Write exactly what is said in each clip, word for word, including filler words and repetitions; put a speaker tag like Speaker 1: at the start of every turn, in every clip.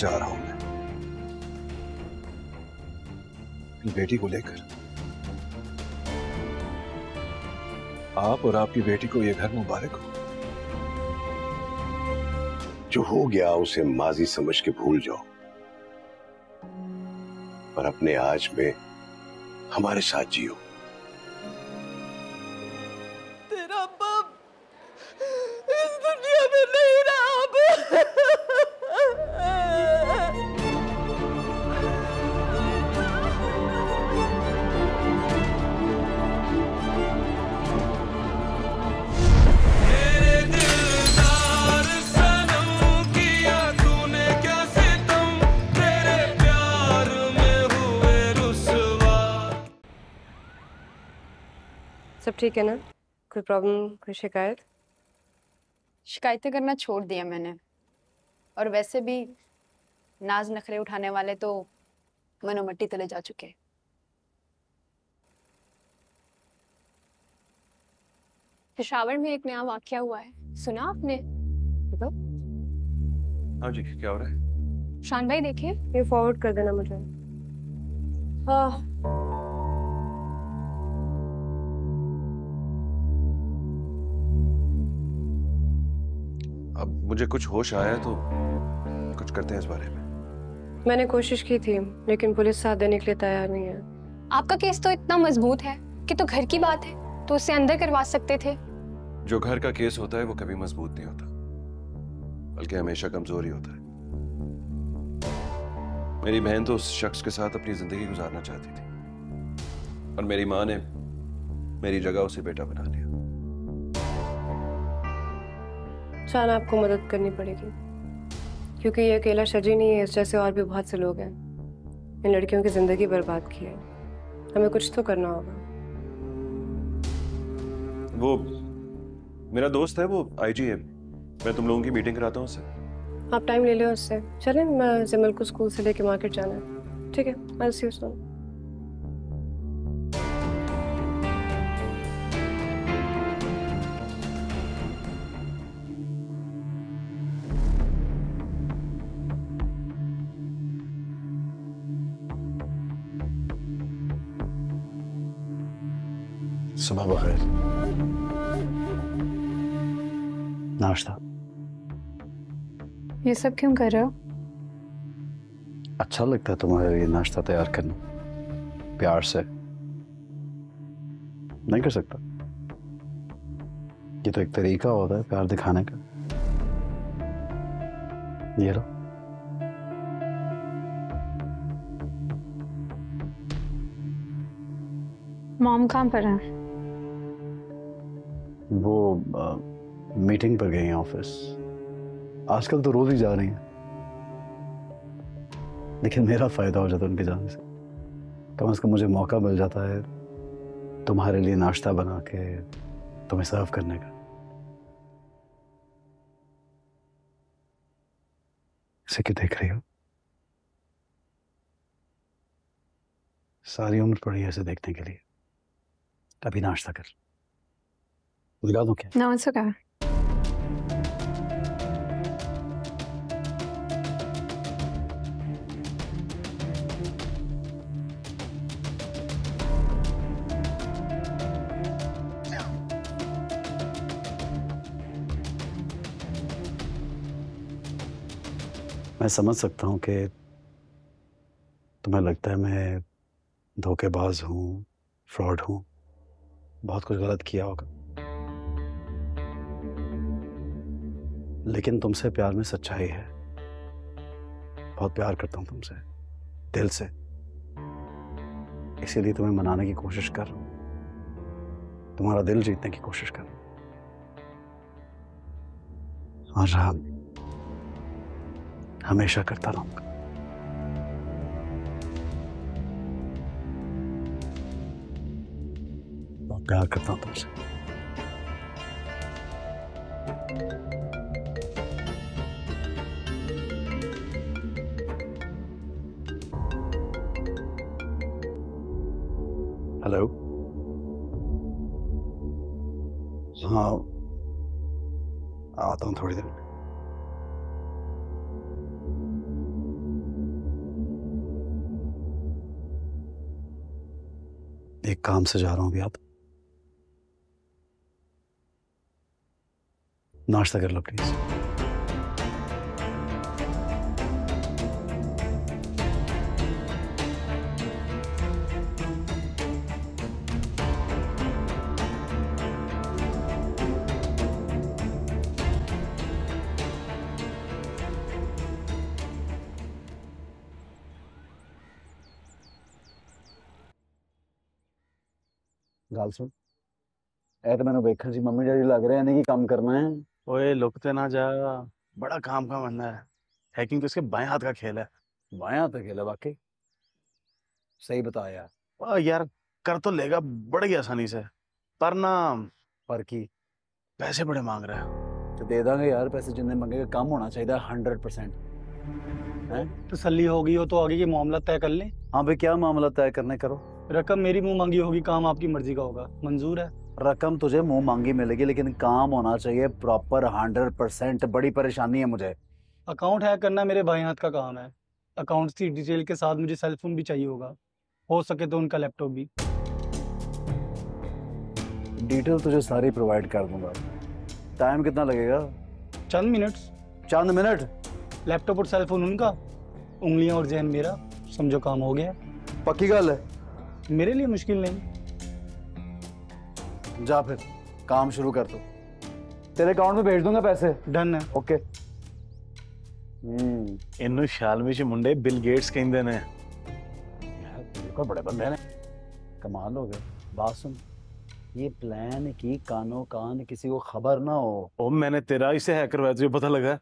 Speaker 1: से आ रहा हूं मैं अपनी बेटी को लेकर। आप और आपकी बेटी को यह घर मुबारक हो।
Speaker 2: जो हो गया उसे माजी समझ के भूल जाओ, पर अपने आज में हमारे साथ जियो।
Speaker 3: तेरा बाप इस दुनिया में नहीं रहा अब।
Speaker 4: सब ठीक है ना? कोई प्रॉब्लम, कोई शिकायत?
Speaker 5: शिकायतें करना छोड़ दिया मैंने, और वैसे भी नाज नखरे उठाने वाले तो मनो मट्टी तले जा चुके।
Speaker 6: पेशावर में एक नया वाकया हुआ है, सुना आपने?
Speaker 4: बताओ।
Speaker 1: हाँ जी, क्या हो रहा है?
Speaker 6: शान भाई देखिए।
Speaker 4: ये फॉरवर्ड कर देना मुझे। हाँ।
Speaker 1: अब मुझे कुछ होश आया तो कुछ करते हैं इस बारे में।
Speaker 4: मैंने कोशिश की थी लेकिन पुलिस साथ देने के लिए तैयार नहीं है।
Speaker 6: आपका केस तो इतना मजबूत है कि तो घर की बात है तो उससे अंदर करवा सकते थे।
Speaker 1: जो घर का केस होता है वो कभी मजबूत नहीं होता, बल्कि हमेशा कमजोर ही होता है। मेरी बहन तो उस शख्स के साथ अपनी जिंदगी गुजारना चाहती थी और मेरी माँ ने मेरी जगह उसे बेटा बना लिया।
Speaker 4: शान, आपको मदद करनी पड़ेगी क्योंकि ये अकेला शजी नहीं है, इस जैसे और भी बहुत से लोग हैं। इन लड़कियों की जिंदगी बर्बाद की है, हमें कुछ तो करना होगा।
Speaker 1: वो मेरा दोस्त है, वो आईजी है, मैं तुम लोगों की मीटिंग कराता हूँ उससे।
Speaker 4: आप टाइम ले लो उससे। चलें, मैं जमल को स्कूल से लेके मार्केट जाना है। ठीक है, आई सी यू सून।
Speaker 7: सुबह बखैर। नाश्ता।
Speaker 5: ये सब क्यों कर रहे हो?
Speaker 7: अच्छा लगता है तुम्हारे लिए नाश्ता तैयार करना, प्यार से। नहीं कर सकता? ये तो एक तरीका होता है प्यार दिखाने का। ये लो।
Speaker 5: मॉम कहाँ पर है?
Speaker 7: वो आ, मीटिंग पर गई हैं ऑफिस। आजकल तो रोज ही जा रही हैं, लेकिन मेरा फायदा हो जाता है उनके जाने से। कम से कम मुझे मौका मिल जाता है तुम्हारे लिए नाश्ता बना के तुम्हें सर्व करने का। इसे क्यों देख रही हो? सारी उम्र पड़ी है इसे देखने के लिए। अभी नाश्ता कर। दिला दूं क्या?
Speaker 5: No, it's okay.
Speaker 7: मैं समझ सकता हूं कि तुम्हें लगता है मैं धोखेबाज हूं, फ्रॉड हूं, बहुत कुछ गलत किया होगा, लेकिन तुमसे प्यार में सच्चाई है। बहुत प्यार करता हूं तुमसे, दिल से। इसीलिए तुम्हें मनाने की कोशिश कर रहा हूं, तुम्हारा दिल जीतने की कोशिश कर रहा हूं। और हाँ, हमेशा करता रहूंगा। बहुत प्यार करता हूं तुमसे। हेलो। हाँ, आता हूँ थोड़ी देर में। एक काम से जा रहा हूँ अभी। आप नाश्ता कर लो प्लीज। गाल सुन, ए तो मैंने देखा जी मम्मी डैडी लग रहे हैं नहीं कि काम करना है।
Speaker 8: ओए लुकते ना जा, बड़ा काम का बंदा है। हैकिंग तो इसके बाएं हाथ का खेल है।
Speaker 7: बाएं हाथ का खेल है वाकई? सही बताया यार।
Speaker 8: ओ यार कर तो लेगा बड़ी आसानी से, पर ना
Speaker 7: पर की
Speaker 8: पैसे बड़े मांग रहा है।
Speaker 7: तो दे देंगे यार, पैसे जितने मांगेगा। काम होना चाहिए हंड्रेड परसेंट।
Speaker 9: तसल्ली होगी हो तो आगे की मामला तय कर लें।
Speaker 7: हाँ भाई, क्या मामला तय करने करो।
Speaker 9: रकम मेरी मुंह मांगी होगी, काम आपकी मर्जी का होगा। मंजूर है?
Speaker 7: रकम तुझे मुंह मांगी मिलेगी, लेकिन काम होना चाहिए प्रॉपर हंड्रेड परसेंट। बड़ी परेशानी है मुझे।
Speaker 9: अकाउंट हैक करना मेरे भाई हाथ का काम है। अकाउंट की डिटेल के साथ मुझे सेल फोन भी चाहिए होगा, हो सके तो उनका लैपटॉप भी।
Speaker 7: डिटेल तुझे सारी प्रोवाइड कर दूंगा। टाइम कितना लगेगा?
Speaker 9: चंद मिनट्स।
Speaker 7: चंद मिनट?
Speaker 9: लैपटॉप और सेल फोन उनका, उंगलियां और जहन मेरा। समझो काम हो गया।
Speaker 7: पक्की गल है?
Speaker 9: मेरे लिए मुश्किल नहीं।
Speaker 7: जा फिर काम शुरू कर दो। तेरे अकाउंट में भेज दूंगा पैसे।
Speaker 9: डन है।
Speaker 7: ओके।
Speaker 8: हम्म इन्हों शालमी च मुंडे बिल गेट्स कहंदे ने।
Speaker 7: यार बड़े बंदे ने, कमाल हो गए। बात सुन, ये प्लान की कानो कान किसी को खबर ना हो।
Speaker 8: ओ मैंने तेरा इसे हैक करवाया, तुझे पता लगा?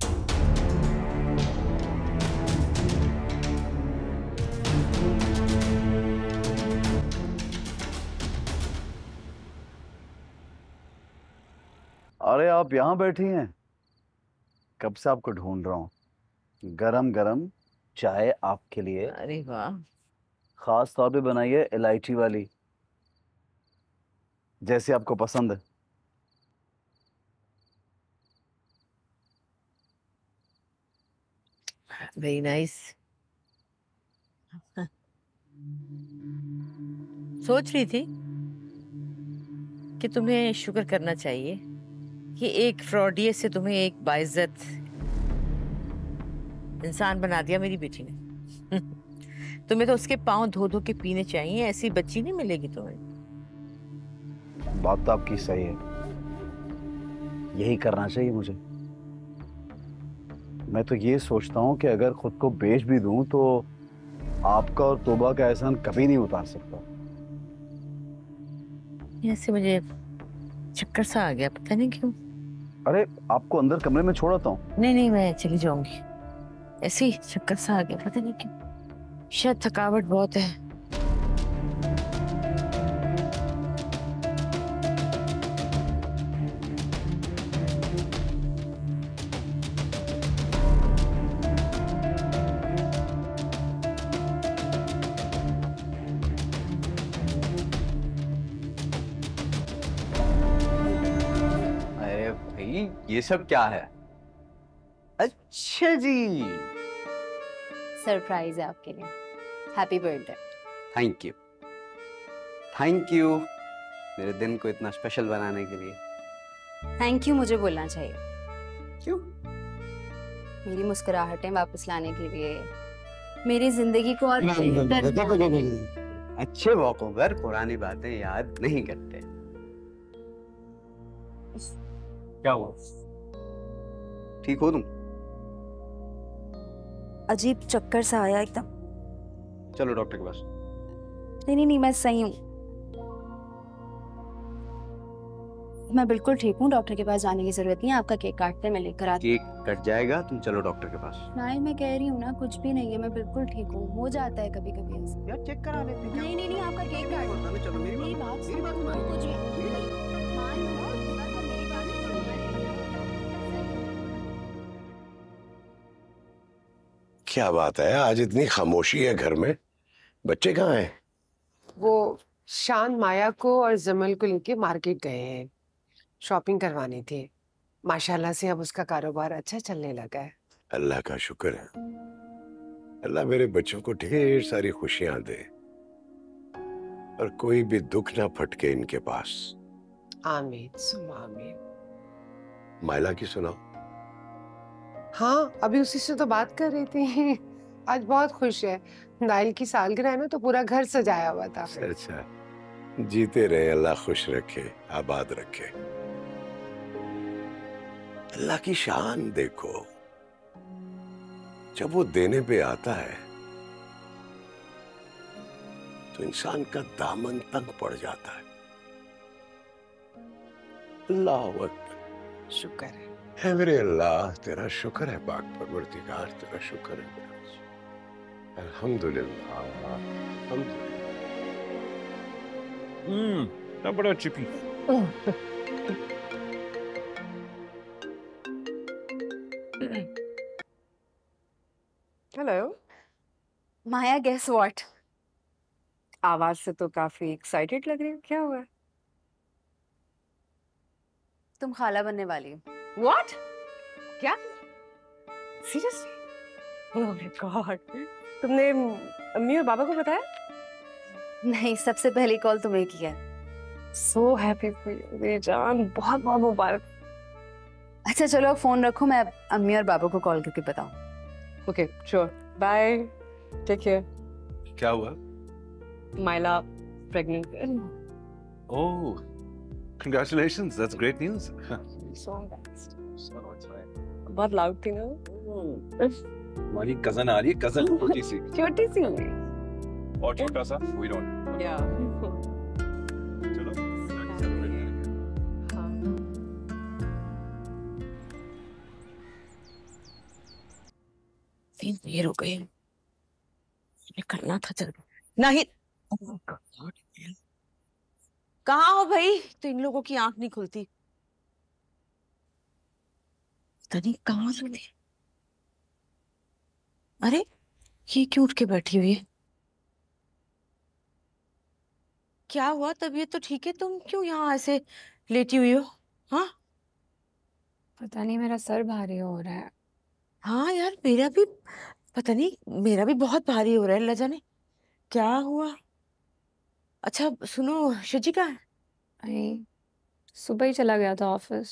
Speaker 7: अरे आप यहाँ बैठी हैं? कब से आपको ढूंढ रहा हूँ। गरम गरम चाय आपके लिए।
Speaker 3: अरे वाह,
Speaker 7: खास तौर पे बनाई है इलायची वाली, जैसे आपको पसंद है।
Speaker 3: Very nice. सोच रही थी कि तुम्हें शुक्र करना चाहिए कि एक फ्रॉडिये से तुम्हें एक बाइज्जत इंसान बना दिया मेरी बेटी ने। तुम्हें तो उसके पांव धो धो के पीने चाहिए, ऐसी बच्ची नहीं मिलेगी तुम्हें।
Speaker 7: बात तो आपकी सही है, यही करना चाहिए मुझे। मैं तो ये सोचता हूँ कि अगर खुद को बेच भी दूं तो आपका और तोबा का एहसान कभी नहीं उतार सकता।
Speaker 3: ऐसे मुझे चक्कर सा आ गया, पता नहीं क्यों।
Speaker 7: अरे आपको अंदर कमरे में छोड़ आता हूँ।
Speaker 3: नहीं नहीं, मैं चली जाऊंगी। ऐसे ही चक्कर सा आ गया, पता नहीं क्यों। शायद थकावट बहुत है।
Speaker 10: ये सब क्या है? अच्छा जी,
Speaker 5: सरप्राइज है आपके लिए। Happy birthday.
Speaker 10: Thank you thank you मेरे दिन को इतना स्पेशल बनाने के लिए।
Speaker 5: थैंक यू मुझे बोलना चाहिए।
Speaker 10: क्यों?
Speaker 5: मेरी मुस्कुराहटें वापस लाने के लिए, मेरी जिंदगी को और
Speaker 10: अच्छे मौकों पर पुरानी बातें याद नहीं करते। क्या हुआ? ठीक हो तुम?
Speaker 5: अजीब चक्कर सा आया एकदम।
Speaker 10: चलो डॉक्टर के पास।
Speaker 5: नहीं नहीं नहीं, मैं सही हूँ, मैं बिल्कुल ठीक हूँ। डॉक्टर के पास जाने की जरूरत नहीं है। आपका केक काटते मैं लेकर आती।
Speaker 10: केक कट जाएगा, तुम चलो डॉक्टर के पास।
Speaker 5: नहीं, मैं कह रही हूँ ना, कुछ भी नहीं है, मैं बिल्कुल ठीक हूँ। हो जाता है कभी कभी ऐसा।
Speaker 10: यार चेक करा लेते हैं।
Speaker 5: नहीं नहीं नहीं, आपका केक काट।
Speaker 10: चलो मेरी
Speaker 5: मेरी बात सुनो, कुछ भी मान लो ना, मेरी बात नहीं
Speaker 2: क्या बात है, आज इतनी खामोशी है घर में? बच्चे कहाँ हैं?
Speaker 11: वो शान माया को और जमल को लेके मार्केट गए हैं, शॉपिंग करवानी थी। माशाल्लाह से अब उसका कारोबार अच्छा चलने लगा है।
Speaker 2: अल्लाह का शुक्र है। अल्लाह मेरे बच्चों को ढेर सारी खुशियां दे। और कोई भी दुख ना फटके इनके पास।
Speaker 11: आमीन सुमा आमीन।
Speaker 2: माइला की सुनाओ।
Speaker 11: हाँ, अभी उसी से तो बात कर रही थी। आज बहुत खुश है, नाइल की सालगिरह है ना, तो पूरा घर सजाया हुआ था।
Speaker 2: अच्छा, जीते रहे, अल्लाह खुश रखे, आबाद रखे। अल्लाह की शान देखो, जब वो देने पे आता है तो इंसान का दामन तंग पड़ जाता है। अल्लाह अकबर।
Speaker 11: शुक्र है
Speaker 2: है मेरे अल्लाह, तेरा शुक्र है पाक परवरदिगार, तेरा शुक्र है। अल्हम्दुलिल्लाह, अल्हम्दुलिल्लाह।
Speaker 1: हम्म, बड़ा चिपी।
Speaker 4: Hello
Speaker 5: Maya, guess what?
Speaker 4: आवाज से तो काफी एक्साइटेड लग रही हो, क्या हुआ?
Speaker 5: तुम खाला बनने वाली हो।
Speaker 4: व्हाट? क्या? सीरियसली? ओह माय गॉड, तुमने अम्मी और बाबा को बताया?
Speaker 5: नहीं, सबसे पहली कॉल तुम्हें किया।
Speaker 4: सो हैप्पी फॉर यू मेरी जान, बहुत बहुत मुबारक।
Speaker 5: अच्छा चलो फोन रखो, मैं अम्मी और बाबा को कॉल करके बताऊं।
Speaker 4: Okay sure, bye, take care.
Speaker 1: क्या हुआ?
Speaker 4: माइला pregnant.
Speaker 1: Oh, congratulations, that's great news.
Speaker 4: So best. बहुत लाउड थी ना?
Speaker 1: हमारी कजन आ रही है, कजन छोटी सी।
Speaker 4: छोटी सी।
Speaker 1: और छोटा सा, we don't.
Speaker 4: या।
Speaker 1: चलो,
Speaker 3: तीन देर हो गई, निकलना था जल्दी। नहीं, कहाँ हो भाई? तो इन लोगों की आंख नहीं खुलती, पता नहीं कहाँ से थे। अरे ये क्यों उठ के बैठी हुई है? क्या हुआ? तबीयत तो ठीक है, तुम क्यों यहाँ ऐसे लेटी हुई हो? हाँ
Speaker 6: पता नहीं, मेरा सर भारी हो रहा है।
Speaker 3: हाँ यार, मेरा भी पता नहीं, मेरा भी बहुत भारी हो रहा है, अल्लाह जाने क्या हुआ। अच्छा सुनो, शजी कहाँ है?
Speaker 6: नहीं, सुबह ही चला गया था ऑफिस।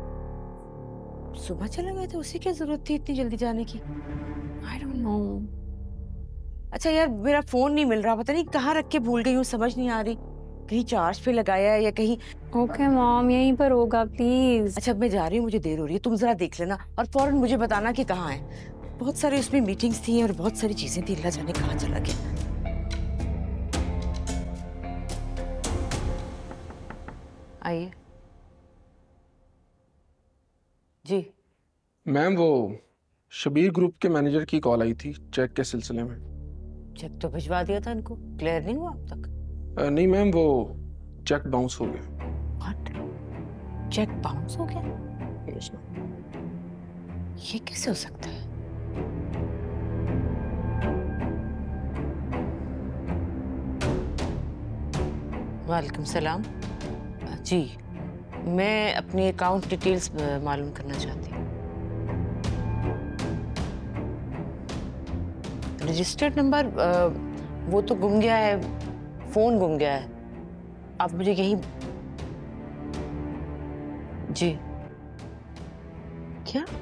Speaker 3: सुबह चला गया था? उसे क्या जरूरत थी इतनी जल्दी जाने की?
Speaker 6: I don't know.
Speaker 3: अच्छा यार, मेरा फोन नहीं मिल रहा, पता नहीं कहाँ रख के भूल गई हूँ, समझ नहीं आ रही, कहीं चार्ज पे लगाया है या कहीं।
Speaker 6: ओके मॉम, यहीं पर होगा प्लीज।
Speaker 3: अच्छा मैं जा रही हूँ, मुझे देर हो रही है, तुम जरा देख लेना और फौरन मुझे बताना कि कहाँ है। बहुत सारी उसमें मीटिंग्स थी और बहुत सारी चीजें थी, अल्लाह जाने कहाँ चला गया। आइए जी।
Speaker 12: मैम, वो शबीर ग्रुप के मैनेजर की कॉल आई थी चेक के सिलसिले में।
Speaker 3: चेक तो भिजवा दिया था इनको, क्लियर नहीं हुआ अब तक?
Speaker 12: आ, नहीं मैम, वो चेक बाउंस हो गया।
Speaker 3: व्हाट? चेक बाउंस हो गया? ये कैसे हो सकता है? वालेकुम सलाम जी, मैं अपनी अकाउंट डिटेल्स मालूम करना चाहती हूँ। रजिस्टर्ड नंबर वो तो गुम गया है, फोन गुम गया है, आप मुझे यही जी। क्या?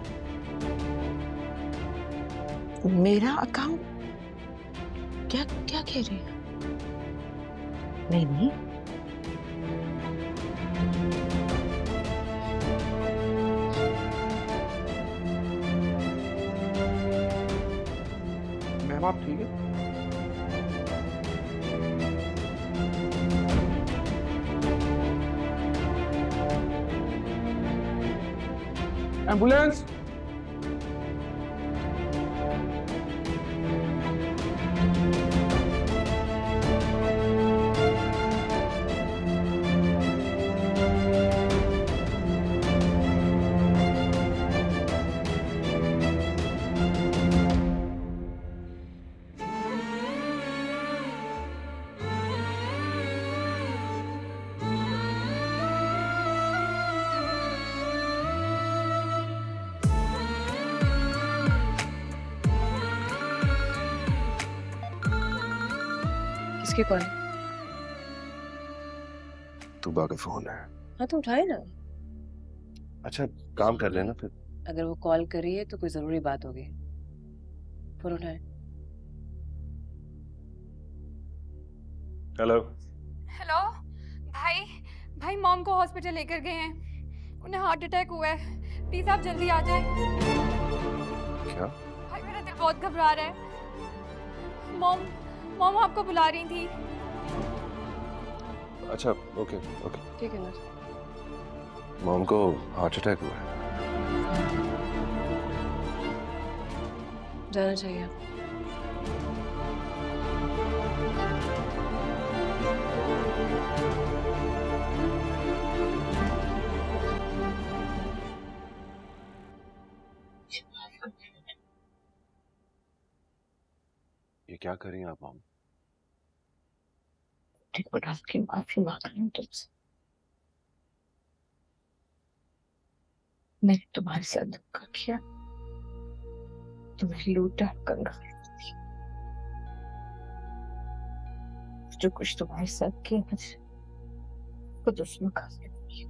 Speaker 3: मेरा अकाउंट? क्या क्या कह रही है? नहीं नहीं,
Speaker 12: मैम आप ठीक है? एम्बुलेंस!
Speaker 4: किसकी कॉल?
Speaker 1: तुबा का फोन है।
Speaker 11: हाँ तो उठाए ना।
Speaker 1: अच्छा काम कर लेना फिर।
Speaker 11: अगर वो कॉल कर रही है तो कोई जरूरी बात होगी। फोन उठाए।
Speaker 1: हेलो।
Speaker 6: हेलो भाई, भाई मॉम को हॉस्पिटल लेकर गए हैं, उन्हें हार्ट अटैक हुआ है, प्लीज आप जल्दी आ जाए।
Speaker 1: क्या?
Speaker 6: भाई मेरा दिल बहुत घबरा रहा है। मॉम मॉम आपको बुला रही थी।
Speaker 1: अच्छा ओके ओके
Speaker 11: ठीक है ना।
Speaker 1: मॉम को हार्ट अटैक हुआ है।
Speaker 11: जाना चाहिए।
Speaker 1: ये क्या कर रही हैं आप मॉम?
Speaker 3: आपकी माफी मांग रही हूँ तुमसे। मैंने तुम्हारे साथ धोखा किया, तुम्हें लूटा, कंगाल किया। जो कुछ तुम्हारे साथ किया मुझे खुद उसमें खाने लगी।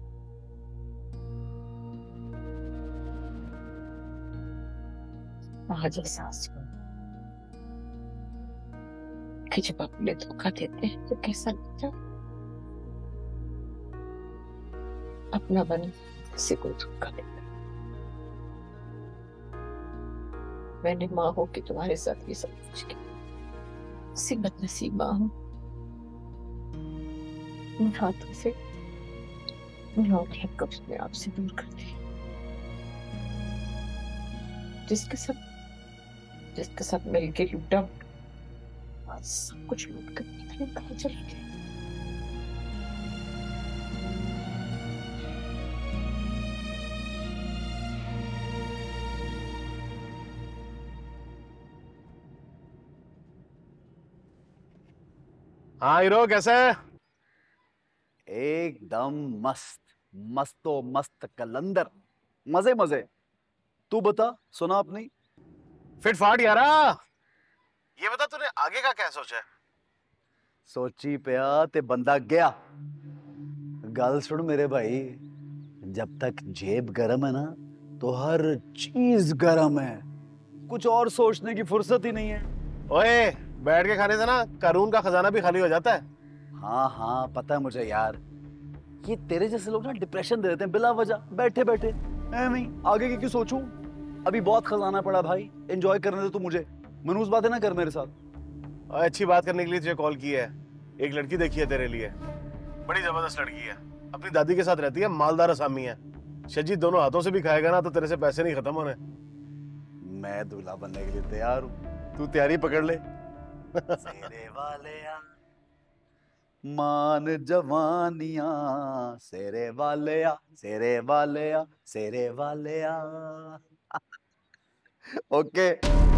Speaker 3: आज एहसास हुआ कि जब अपने धोखा देते हैं तो कैसा लगता है। अपना बन किसी को धोखा देता। मैंने माँ हो कि तुम्हारे साथ ये सब कुछ किया। सी बदनसीब माँ हूँ। उन हाथों से को अपने आप से दूर कर दिया। जिसके सब जिसके साथ मिलके लूटा, आज सब कुछ लूट कर निकले कहाँ चले गए।
Speaker 8: हाँ हीरो कैसा है?
Speaker 10: एकदम मस्त, मस्तो मस्त कलंदर, मजे मजे। तू बता, सुना अपनी?
Speaker 8: फिट फाट यारा। ये बता तूने आगे का क्या सोचा है?
Speaker 10: सोची पिया ते बंदा गया। गल सुन मेरे भाई, जब तक जेब गरम है ना तो हर चीज गरम है। कुछ और सोचने की फुर्सत ही नहीं है।
Speaker 8: ओए बैठ के खाने से ना कानून का खजाना भी खाली हो जाता है।
Speaker 10: हाँ हाँ पता है मुझे यार। ये तेरे जैसे लोग ना डिप्रेशन दे देते हैं बिला वजह, बैठे बैठे। नहीं आगे की क्यों सोचूं? अभी बहुत खजाना पड़ा भाई, एंजॉय करने दे तू मुझे। मनूस बातें ना कर मेरे साथ।
Speaker 8: अच्छी बात करने के लिए तुझे कॉल की है। एक लड़की देखी है तेरे लिए, बड़ी जबरदस्त लड़की है। अपनी दादी के साथ रहती है, मालदार असामी है। शजी दोनों हाथों से भी खाएगा ना तो तेरे से पैसे नहीं खत्म होने।
Speaker 10: मैं दूल्हा बनने के लिए तैयार हूँ, तू तैयारी पकड़ ले। सेरे वाले मान जवानिया, सेरे वाले आ, सेरे वाले आ, सेरे वाले आ। ओके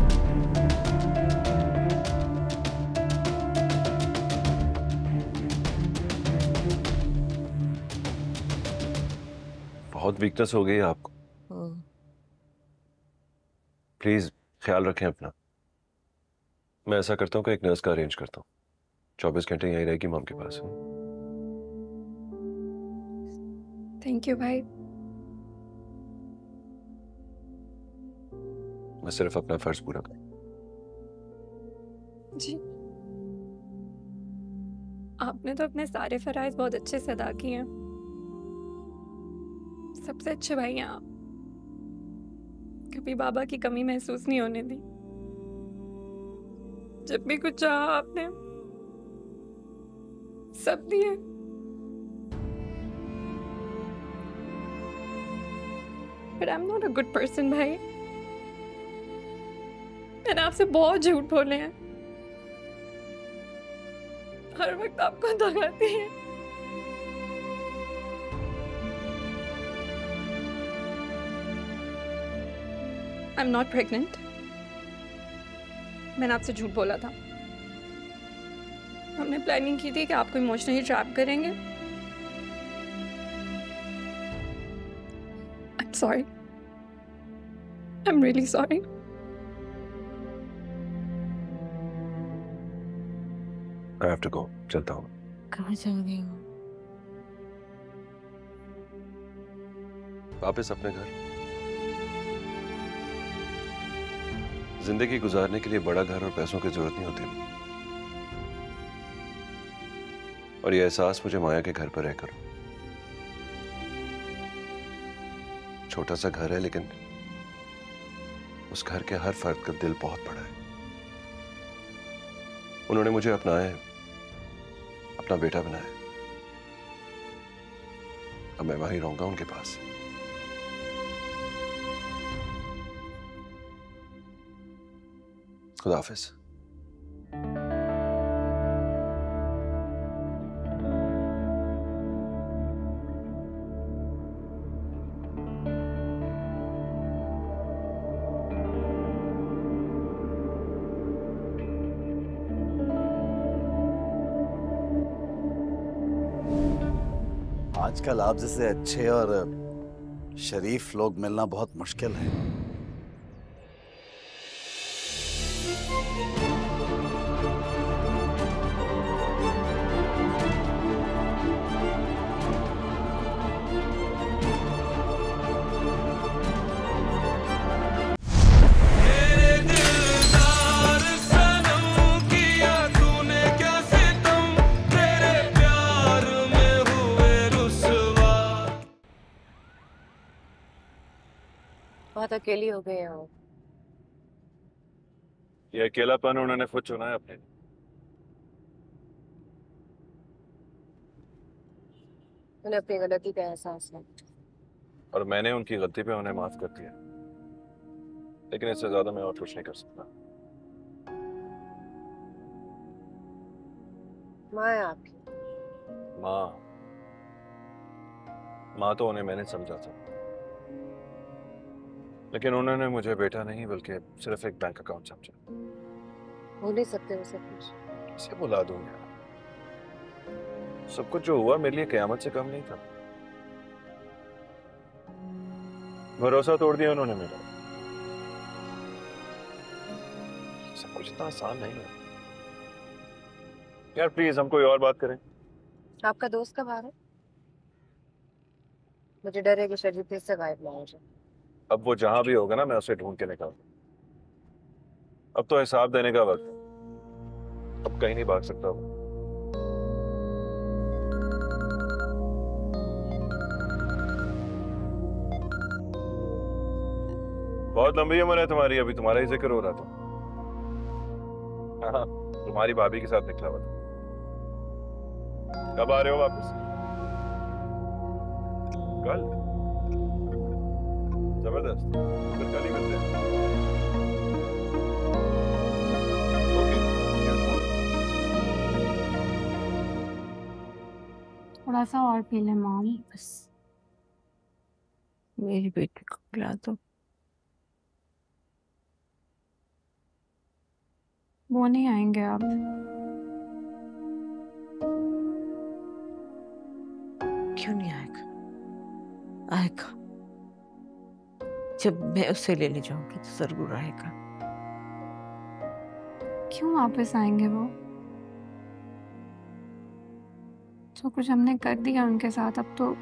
Speaker 1: बहुत वीकनेस हो गई है आपको। प्लीज ख्याल रखें अपना। मैं ऐसा करता हूँ कि एक नर्स का अरेंज करता हूँ, चौबीस घंटे यहीं रहेगी मॉम के पास।
Speaker 6: थैंक यू भाई।
Speaker 1: मैं सिर्फ अपना फर्ज पूरा करूँ।
Speaker 6: जी आपने तो अपने सारे फराइज बहुत अच्छे से अदा किए हैं। सबसे अच्छे भाई हैं आप। कभी बाबा की कमी महसूस नहीं होने दी। जब भी कुछ चाहा आपने सब दिए। But I'm not a good person भाई। मैंने आपसे बहुत झूठ बोले हैं, हर वक्त आपको दगाती है। I'm not pregnant। मैंने आपसे झूठ बोला था। हमने प्लानिंग की थी कि आपको इमोशनली ट्रैप करेंगे। I'm sorry। I'm really sorry।
Speaker 1: I have to go। चलता हूँ।
Speaker 3: कहाँ जा रही हो?
Speaker 1: वापस अपने घर। जिंदगी गुजारने के लिए बड़ा घर और पैसों की जरूरत नहीं होती, और यह एहसास मुझे माया के घर पर रहकर। छोटा सा घर है, लेकिन उस घर के हर फर्द का दिल बहुत बड़ा है। उन्होंने मुझे अपनाया है, अपना बेटा बनाया। अब मैं वहीं रहूंगा उनके पास। खुदा हाफिज।
Speaker 10: आजकल आप जैसे अच्छे और शरीफ लोग मिलना बहुत मुश्किल है।
Speaker 4: बहुत अकेली हो गई हो।
Speaker 1: ये अकेलापन उन्होंने खुद चुना है अपने।
Speaker 4: उन्हें अपनी गलती का एहसास है,
Speaker 1: और मैंने उनकी गलती पे उन्हें माफ कर दिया, लेकिन इससे ज्यादा मैं और कुछ नहीं कर सकता।
Speaker 4: माँ है आपकी।
Speaker 1: माँ माँ तो उन्हें मैंने समझा था, लेकिन उन्होंने मुझे बेटा नहीं बल्कि सिर्फ एक बैंक अकाउंट समझा।
Speaker 4: भूल नहीं सकते उसे कुछ।
Speaker 1: इसे भुला दूंगा। सब कुछ जो हुआ मेरे लिए क़यामत से कम नहीं था। भरोसा तोड़ दिया उन्होंने मेरा। सब कुछ इतना आसान नहीं है यार। प्लीज हम कोई और बात करें।
Speaker 4: आपका दोस्त कब आ रहा है? मुझे डर है कि शरीफ फिर से गायब ना हो जाए।
Speaker 1: अब वो जहां भी होगा ना, मैं उसे ढूंढ के निकालूंगा। अब तो हिसाब देने का वक्त है। अब कहीं नहीं भाग सकता वो। बहुत लंबी उम्र है तुम्हारी, अभी तुम्हारा ही जिक्र हो रहा था। हाँ, तुम्हारी भाभी के साथ निकला हुआ था। कब आ रहे हो वापस? कल? जबरदस्त, फिर कल ही मिलते हैं। ओके।
Speaker 6: थोड़ा सा और पी ले मॉम,
Speaker 3: बस मेरी बेटी को पिला दो।
Speaker 6: वो नहीं आएंगे अब।
Speaker 3: क्यों नहीं आएगा? आएगा। जब मैं उसे लेने जाऊंगी तो जरूर आएगा।
Speaker 6: क्यों वापस आएंगे वो? जो कुछ हमने कर दिया उनके साथ, अब तो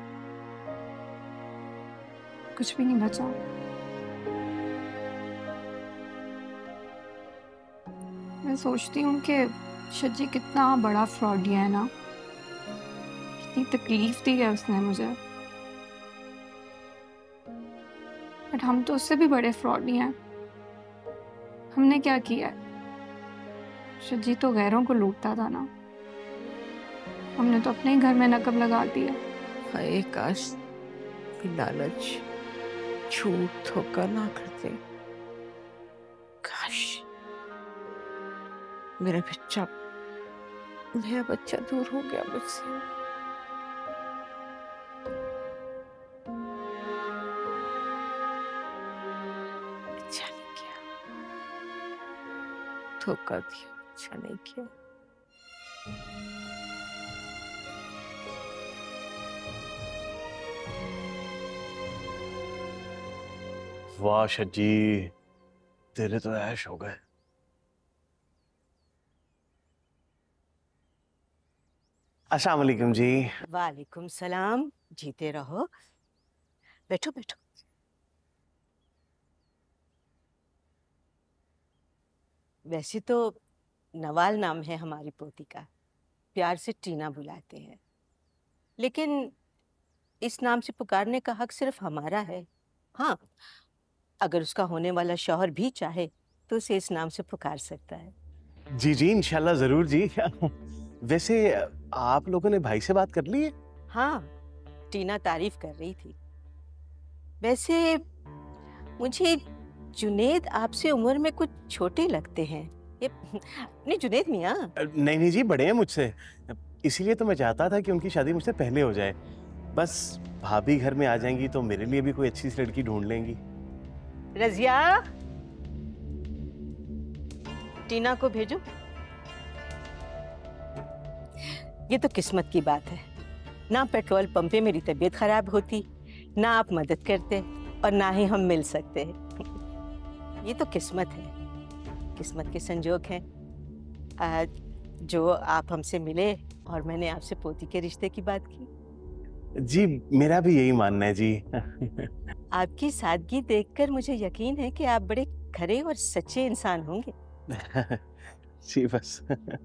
Speaker 6: कुछ भी नहीं बचा। मैं सोचती हूँ कि शज्जी कितना बड़ा फ्रॉडिया है ना, कितनी तकलीफ दी है उसने मुझे। बट हम तो उससे भी बड़े फ्रॉडी हैं। हमने क्या किया? शज्जी तो गैरों को लूटता था ना, हमने तो अपने ही घर में नकब लगा दिया।
Speaker 3: हाय काश लालच, झूठ, धोखा ना करते। काश मेरा बच्चा मेरा बच्चा दूर हो गया मुझसे। अच्छा नहीं किया, धोखा दिया, अच्छा नहीं किया।
Speaker 8: वाह शज्जी, तेरे तो ऐश हो गए। अस्सलाम वालेकुम जी।
Speaker 13: वालेकुम सलाम, जीते रहो।
Speaker 3: बैठो बैठो। वैसे तो नवाल नाम है हमारी पोती का, प्यार से टीना बुलाते हैं, लेकिन इस नाम से पुकारने का हक सिर्फ हमारा है। हाँ, अगर उसका होने वाला शौहर भी चाहे तो उसे इस नाम से पुकार सकता है।
Speaker 8: जी जी इंशाल्लाह जरूर जी। वैसे आप लोगों ने भाई से बात कर ली है?
Speaker 3: हाँ, टीना तारीफ कर रही थी। वैसे मुझे जुनेद आपसे उम्र में कुछ छोटे लगते हैं। ये नहीं जुनेद मियाँ?
Speaker 8: नहीं नहीं जी, बड़े हैं मुझसे, इसीलिए तो मैं चाहता था कि उनकी शादी मुझसे पहले हो जाए। बस भाभी घर में आ जाएंगी तो मेरे लिए भी कोई अच्छी सी लड़की ढूंढ लेंगी।
Speaker 3: रजिया, टीना को भेजो। ये तो किस्मत की बात है, ना पेट्रोल पंप पे मेरी तबीयत खराब होती, ना आप मदद करते और ना ही हम मिल सकते। ये तो किस्मत है, किस्मत के संजोग हैं। आज जो आप हमसे मिले और मैंने आपसे पोती के रिश्ते की बात की।
Speaker 8: जी मेरा भी यही मानना है जी।
Speaker 3: आपकी सादगी देखकर मुझे यकीन है कि आप बड़े खरे और सच्चे इंसान होंगे।
Speaker 8: जी बस।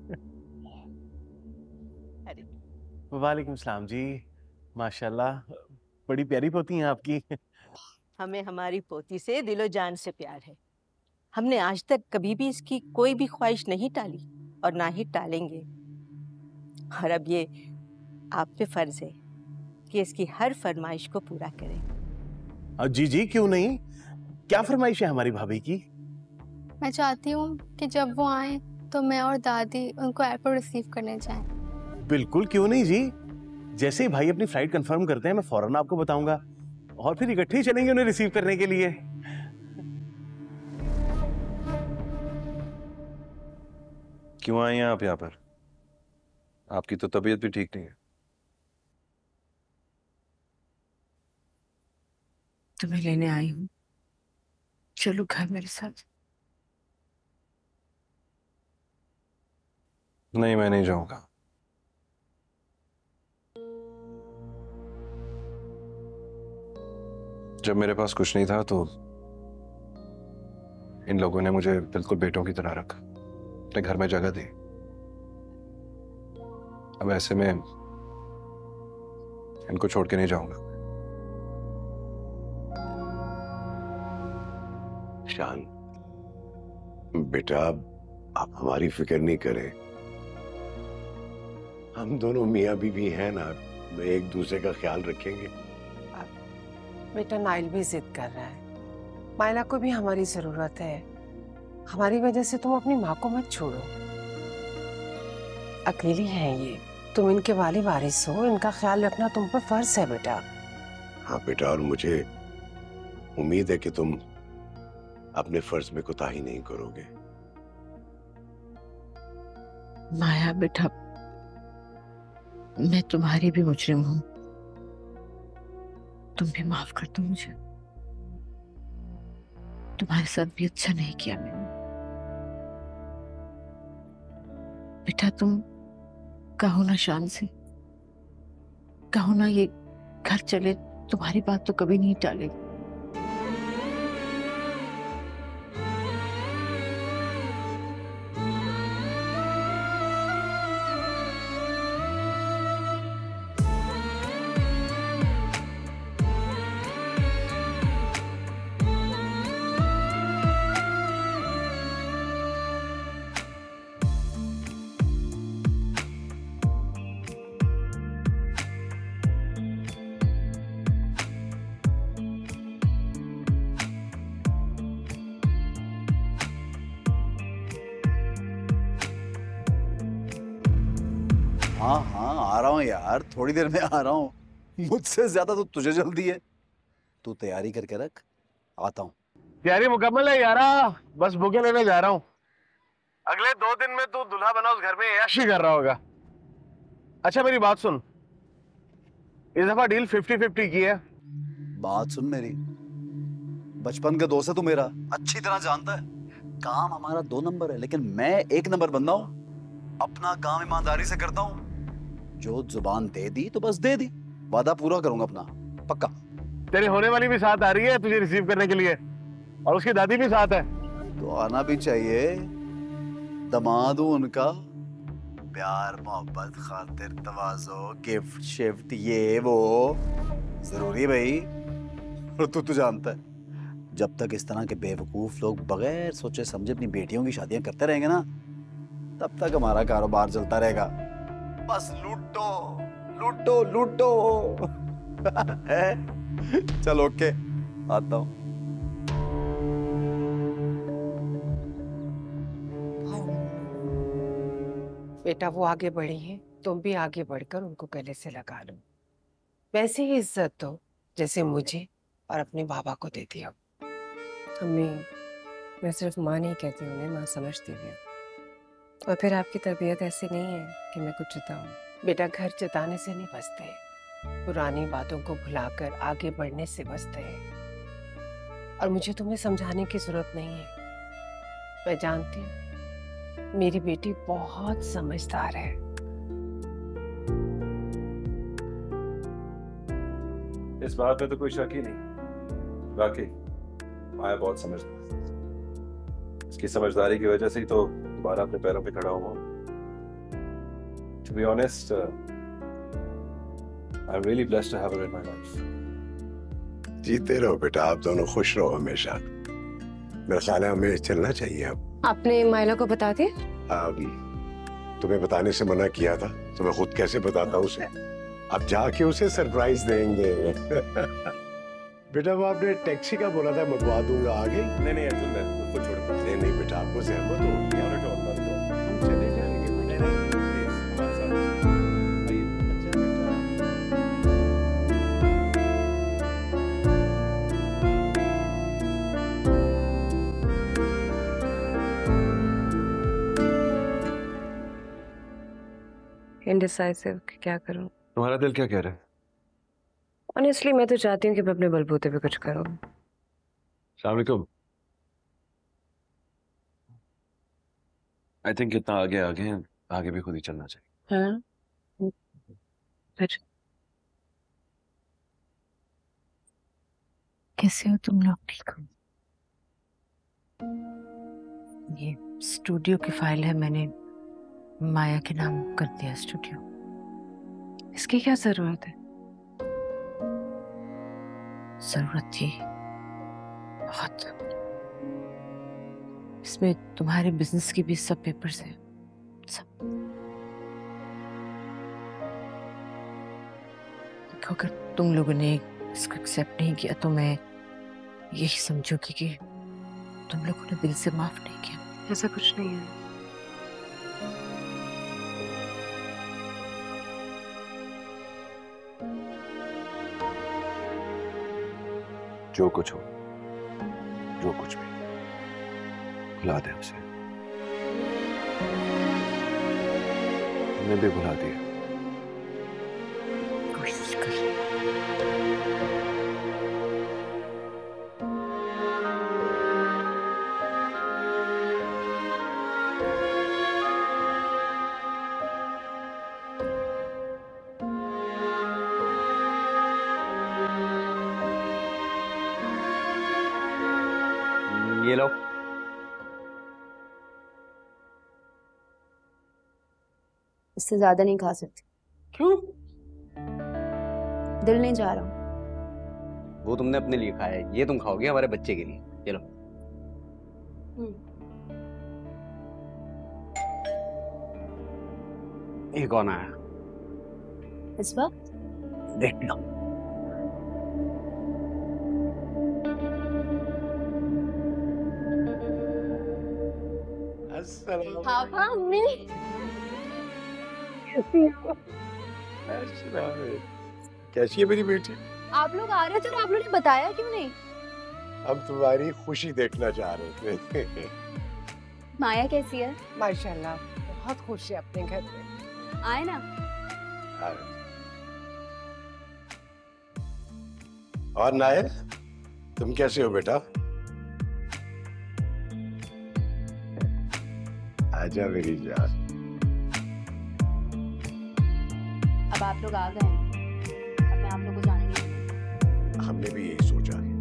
Speaker 8: वालेकुम सलाम जी, माशाल्लाह बड़ी प्यारी पोती हैं आपकी।
Speaker 3: हमें हमारी पोती से दिलो जान से प्यार है। हमने आज तक कभी भी इसकी कोई भी ख्वाहिश नहीं टाली और ना ही टालेंगे। और अब ये आप पे फर्ज है कि इसकी हर फरमाइश को पूरा करें।
Speaker 8: जी जी क्यों नहीं, क्या फरमाइश है हमारी भाभी की?
Speaker 6: मैं चाहती हूँ कि जब वो आए तो मैं और दादी उनको एयरपोर्ट रिसीव करने जाएं।
Speaker 8: बिल्कुल, क्यों नहीं जी। जैसे ही भाई अपनी फ्लाइट कंफर्म करते हैं मैं फौरन आपको बताऊंगा और फिर इकट्ठे ही चलेंगे उन्हें रिसीव करने के लिए।
Speaker 1: क्यों आए हैं आप यहाँ पर? आपकी तो तबीयत भी ठीक नहीं है।
Speaker 3: तुम्हें लेने आई हूँ, चलो घर मेरे साथ।
Speaker 1: नहीं, मैं नहीं जाऊंगा। जब मेरे पास कुछ नहीं था तो इन लोगों ने मुझे बिल्कुल बेटों की तरह रखा, अपने घर में जगह दी। अब ऐसे में इनको छोड़ के नहीं जाऊंगा।
Speaker 2: शान बेटा, आप हमारी फिक्र नहीं करें, हम दोनों मियाँ बीवी हैं ना, एक दूसरे का ख्याल रखेंगे।
Speaker 11: बेटा नाइल भी जिद कर रहा है, मायला को भी हमारी जरूरत है। हमारी वजह से तुम अपनी माँ को मत छोड़ो, अकेली हैं ये, तुम इनके वाली वारिस हो, इनका ख्याल रखना तुम पर फर्ज है बेटा।
Speaker 2: हाँ बेटा, और मुझे उम्मीद है कि तुम अपने फर्ज में कोताही नहीं करोगे।
Speaker 3: माया बेटा, मैं तुम्हारी भी मुजरिम हूँ, तुम भी माफ कर दो मुझे। तुम्हारे साथ भी अच्छा नहीं किया मैंने। बेटा तुम कहो ना शान से, कहो ना ये घर चले, तुम्हारी बात तो कभी नहीं टालेगी।
Speaker 10: हाँ हाँ आ रहा हूँ यार, थोड़ी देर में आ रहा हूँ। मुझसे ज्यादा तो तुझे जल्दी है, तू तैयारी करके रख, आता हूँ।
Speaker 8: तैयारी मुकम्मल है यारा, बस बुके लेने जा रहा हूँ। अगले दो दिन में तू दूल्हा बना उस घर में ऐशी कर रहा होगा। अच्छा मेरी बात सुन, इस दफा डील फिफ्टी फिफ्टी की है।
Speaker 10: बात सुन मेरी, बचपन का दोस्त है तू मेरा, अच्छी तरह जानता है। काम हमारा दो नंबर है लेकिन मैं एक नंबर बंदा हूँ। अपना काम ईमानदारी से करता हूँ, जो जुबान दे दी तो बस दे दी, वादा पूरा करूंगा अपना, पक्का।
Speaker 8: तेरी होने वाली भी साथ आ रही है तुझे रिसीव करने के लिए, और उसकी दादी भी साथ है।
Speaker 10: तो आना भी चाहिए, दामाद हूं उनका। प्यार मोहब्बत खातिर तवाज़ो गिफ्ट शिफ्ट ये वो जरूरी भाई। और तू तो जानता है जब तक इस तरह के बेवकूफ लोग बगैर सोचे समझे अपनी बेटियों की शादियां करते रहेंगे ना, तब तक हमारा कारोबार चलता रहेगा। बस लूटो लूटो लूटो। चलो ओके, आता हूं।
Speaker 11: बेटा वो आगे बढ़ी हैं, तुम भी आगे बढ़कर उनको गले से लगा लो। वैसे ही इज्जत दो जैसे मुझे और अपने बाबा को देती हो।
Speaker 4: अम्मी, मैं सिर्फ माँ नहीं कहती उन्हें, माँ समझती भी हूँ। और फिर आपकी तबीयत ऐसी नहीं है कि मैं कुछ जताऊँ।
Speaker 11: बेटा घर जताने से नहीं बचते, पुरानी बातों को भुलाकर आगे बढ़ने से बचते हैं। और मुझे तुम्हें समझाने की जरूरत नहीं है, मैं जानती हूँ मेरी बेटी बहुत समझदार है।
Speaker 1: इस बात में तो कोई शक ही नहीं, वाकई माया बहुत समझदार है। इसकी समझदारी की वजह से ही तो दोबारा अपने पैरों पे खड़ा हुआ। To be honest, uh, I'm really blessed to have her in my life.
Speaker 2: जीते रहो बेटा, आप दोनों खुश रहो हमेशा। मेरा ख्याल है हमें चलना चाहिए अब।
Speaker 4: आपने मायला को बता दिया?
Speaker 2: तुम्हें बताने से मना किया था, तो मैं खुद कैसे बताता उसे। अब जाके उसे सरप्राइज देंगे। बेटा वो आपने टैक्सी का बोला था, मंगवा दूंगा आगे।
Speaker 1: नहीं नहीं अर्जुन, मैं उसको छोड़ दूंगा।
Speaker 2: नहीं नहीं बेटा, आपको सहमत हो गया तो हम चले जाएंगे। नहीं नहीं प्लीज हमारे साथ आइए। अच्छा
Speaker 4: बेटा। इंडिसाइसिव क्या करूं?
Speaker 1: तुम्हारा दिल क्या कह रहा है?
Speaker 4: ऑनेस्टली मैं तो चाहती हूँ कि मैं अपने बलबूते पे कुछ करूं।
Speaker 1: अस्सलाम वालेकुम। आई थिंक इतना आगे आगे हैं, आगे भी खुद ही चलना चाहिए।
Speaker 4: हाँ फिर
Speaker 3: कैसे हो तुम लोग? ठीक हो? ये स्टूडियो की फाइल है, मैंने माया के नाम कर दिया स्टूडियो।
Speaker 4: इसकी क्या जरूरत है?
Speaker 3: जरूरत थी बहुत। इसमें तुम्हारे बिजनेस की भी सब पेपर्स हैं, सब। देखो अगर तुम लोगों ने इसको एक्सेप्ट नहीं किया तो मैं यही समझूंगी कि तुम लोगों ने दिल से माफ नहीं किया।
Speaker 4: ऐसा कुछ नहीं है।
Speaker 1: जो कुछ हो, जो कुछ भी, भुला दे उसे। हमने भी भुला दिया।
Speaker 3: कोशिश कर।
Speaker 13: ये लो।
Speaker 5: इससे ज्यादा नहीं खा सकती।
Speaker 13: क्यों?
Speaker 5: दिल नहीं जा रहा।
Speaker 13: वो तुमने अपने लिए खाया है, ये तुम खाओगे हमारे बच्चे के लिए। ये लो। ये कौन आया
Speaker 5: इस वक्त?
Speaker 13: देख लो।
Speaker 5: पापा मम्मी
Speaker 2: कैसी है मेरी बेटी?
Speaker 5: आप लोग आ रहे थे और आप लोगों ने बताया क्यों नहीं?
Speaker 2: हम तुम्हारी खुशी देखना चाह रहे थे।
Speaker 5: माया कैसी है?
Speaker 11: माशाल्लाह बहुत खुश है अपने घर में।
Speaker 5: आए ना।
Speaker 2: और नायर, तुम कैसे हो बेटा? आजा मेरी जान।
Speaker 5: अब आप लोग आ गए, अब मैं आप लोगों को जाने नहीं दूंगी।
Speaker 2: हमने भी यही सोचा है।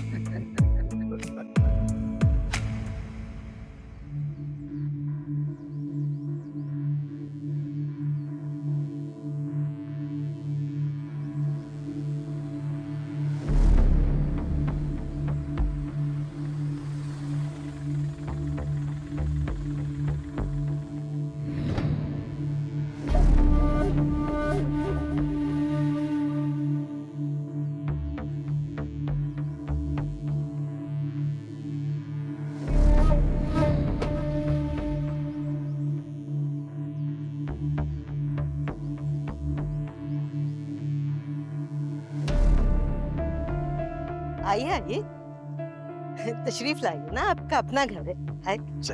Speaker 3: आइए आइए, तशरीफ लाइए ना, आपका अपना घर है। आइए।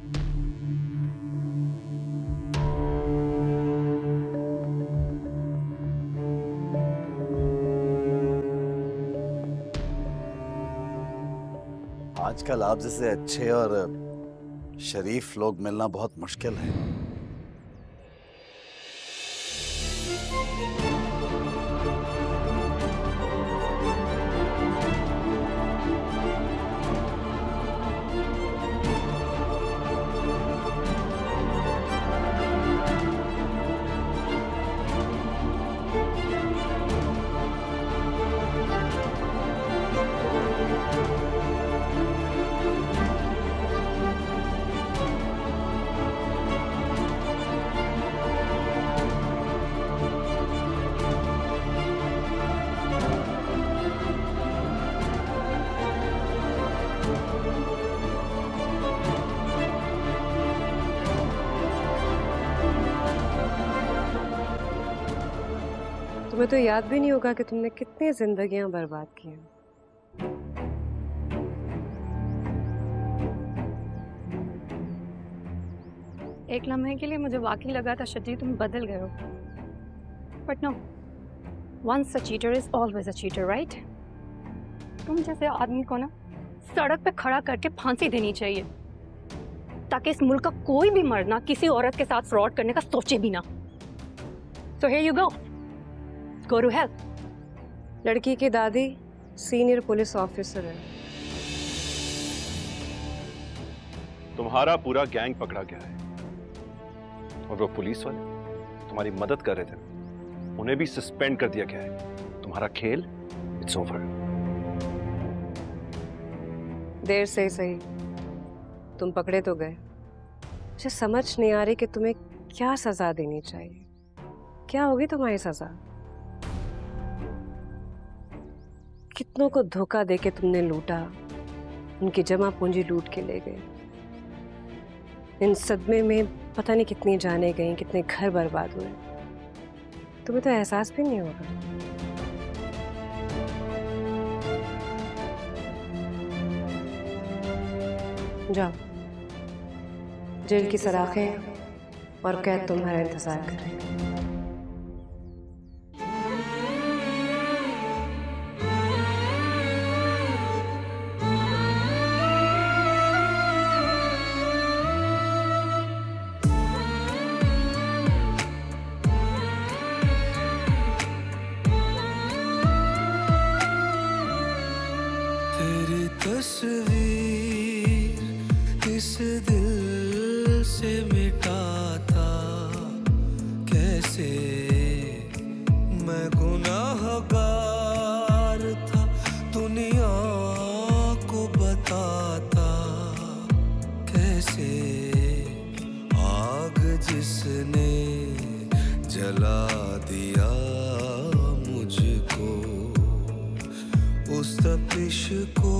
Speaker 10: आजकल आप जैसे अच्छे और शरीफ लोग मिलना बहुत मुश्किल है।
Speaker 4: तुम्हें तो याद भी नहीं होगा कि तुमने कितनी जिंदगियां बर्बाद की हैं।
Speaker 6: एक लम्हे के लिए मुझे वाकई लगा था शजी तुम बदल गए हो, but no, once a cheater is always a cheater, right? तुम जैसे आदमी को ना सड़क पे खड़ा करके फांसी देनी चाहिए ताकि इस मुल्क का कोई भी मर्द ना किसी औरत के साथ फ्रॉड करने का सोचे भी ना। So here you go. Go to hell.
Speaker 4: लड़की की दादी सीनियर पुलिस ऑफिसर है।
Speaker 1: तुम्हारा पूरा गैंग पकड़ा गया है और वो पुलिस वाले तुम्हारी मदद कर रहे थे, उन्हें भी सस्पेंड कर दिया गया है। तुम्हारा खेल इट्स ओवर।
Speaker 4: देर से ही सही, तुम पकड़े तो गए। मुझे समझ नहीं आ रही कि तुम्हें क्या सजा देनी चाहिए। क्या होगी तुम्हारी सजा? कितनों को धोखा देके तुमने लूटा, उनकी जमा पूंजी लूट के ले गए। इन सदमे में पता नहीं कितनी जाने गई, कितने घर बर्बाद हुए। तुम्हें तो एहसास भी नहीं होगा। जाओ, जेल की सराखें और कैद तुम्हारा इंतजार कर रहे हैं।
Speaker 14: तेरी तस्वीर इस दिल से मिटाता कैसे, मैं गुनाहगार था दुनिया को बताता कैसे, आग जिसने जला दिया मुझको, उस तपिश को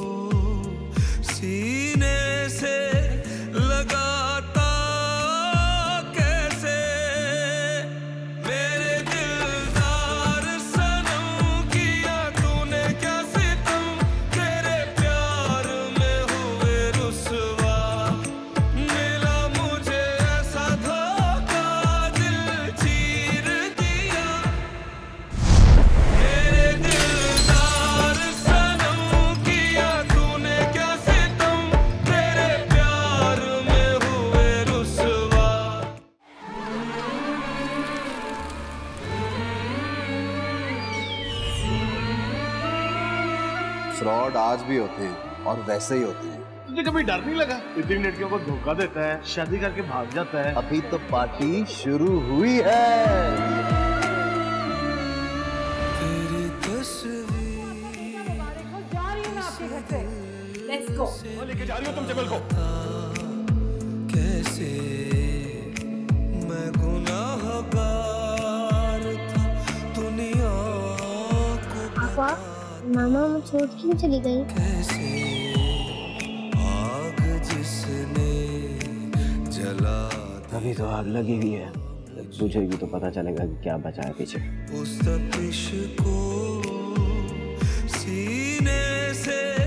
Speaker 14: सीने से लगाता कैसे, मेरे दिलदार
Speaker 10: फ्रॉड आज भी होते हैं और वैसे ही होते हैं।
Speaker 8: तुझे कभी डर नहीं लगा? इतनी लड़कियों को धोखा देता है, शादी करके भाग जाता है।
Speaker 10: अभी तो पार्टी शुरू हुई है।
Speaker 14: तेरी तस्वीर
Speaker 11: जा रही हूँ मैं आपके घर से। Let's go.
Speaker 8: लेके जा रही हो तुम जबल को?
Speaker 14: कैसे मैं गुनाहगार था दुनिया को।
Speaker 15: पापा, मामा मुझे छोड़ क्यों चली गई?
Speaker 14: कैसे आग जिसने जला
Speaker 13: अभी तो आग लगी हुई है, बुझेगी तो पता चलेगा कि क्या बचा है पीछे।
Speaker 14: उस तपिश को सीने से